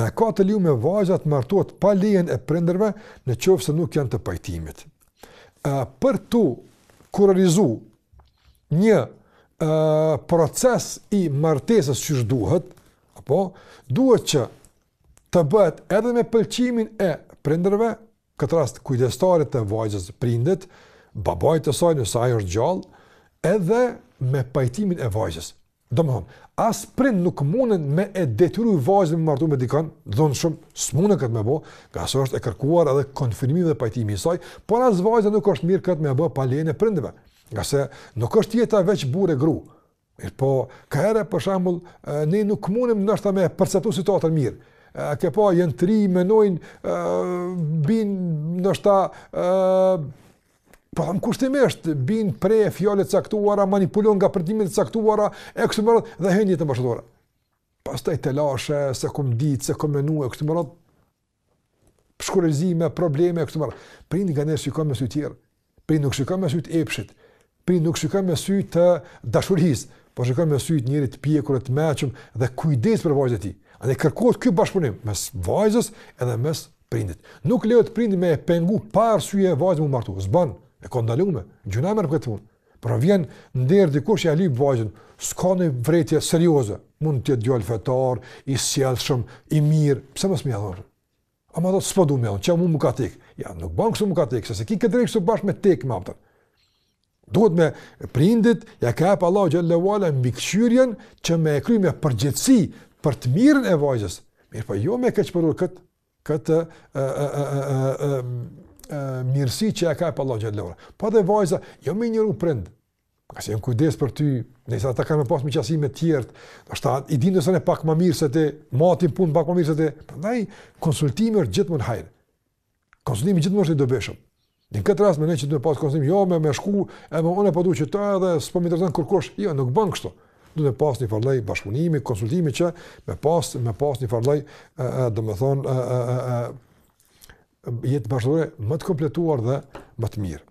ka të liu me vajzat martohet pa lejen e prindërve në qoftë se nuk janë të pajtimit. Për tu kurorizu një proces i martesës që duhet, duhet që të bëhet edhe me pëlqimin e prindërve, këtë rast kujdestarit të vajzës prindet, babait të saj nëse ai është gjallë, edhe me pajtimin e vajzës. Domethënë, as prind nuk mundën me e detyruar vajzën me martu me dikon, dhon shumë s'mundën këtë me bë, ka sa është e kërkuar edhe konfirmimi dhe pajtimi i saj, por as vajza nuk është mirë këtë me bë pa lejen e prindëve. Nga se nuk është jeta veç burrë gru. Po ka herë për shembull ne nuk mundem ndoshta me përcaktuar situatën mirë. Ke pa janë tri menojnë bin ndoshta po kushtimisht bin pre fjalë të caktuara, manipulon nga përdimet të caktuara e kështu me radhë dhe hënje të bashkëtorë. Pastaj të lashe, se kom ditë, se kom menue, kështu me radhë shkurëzime, probleme, kështu me radhë. Prindi nga ne shikon me sy tjerë, prindi nuk shikon me sy të epshit, prindi nuk shikon me sy të dashurisë, por shikon me sy të njerit të pjekur, të mëshëm dhe kujdes për vajzën e tij. Andaj kërkohet ky bashkëpunim mes vajzës edhe mes prindit. Nuk lejohet prindi me pengu pa arsye vajzën u martu. S'bën, e ka ndaluar. Gjuna merr këtë punë. Por vjen nder dikush ja lyp vajzën, s'ka në vretje serioze. Mund të jetë djalë fetar, i sjellshëm, i mirë, pse mos më jallon? Ama do të s'po duam, çka mund më ka tek. Ja, nuk bën kështu më ka tek, se ki këtë drejt këtu bashkë me tek më aftë. Duhet me prindit, ja ka hap Allahu xhallahu ala mbikëqyrjen që me e kryej me përgjegjësi për të mirën e vajzës. Mirë, po jo me këtë këtë mirësi që ja ka hap Allahu xhallahu ala. Po dhe vajza, jo më njëru prind. Ka se janë kujdes për ty, nëse ata kanë pas me qasime të tjerë, ndoshta i dinë se ne pak më mirë se ti, matin punë pak më mirë se ti. Prandaj konsultimi është gjithmonë hajër. Konsultimi gjithmonë është i dobishëm. Në këtë rast mendoj që duhet pas konsultim, jo me shku, edhe unë po duhet që të edhe s'po më intereson kurkush. Jo, nuk bën kështu. Duhet të pas një farë lloj bashkëpunimi, konsultimi që me pas një farë lloj, domethënë jetë bashkëtorë më të kompletuar dhe më të mirë.